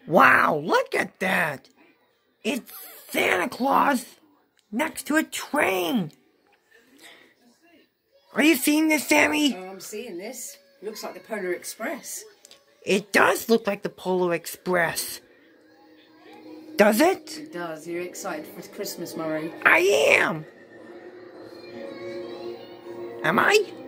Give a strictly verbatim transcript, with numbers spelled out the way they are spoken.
Wow, look at that! It's Santa Claus next to a train! Are you seeing this, Sammy? Oh, I'm seeing this. It looks like the Polar Express. It does look like the Polar Express. Does it? It does. You're excited for Christmas, Murray. I am! Am I?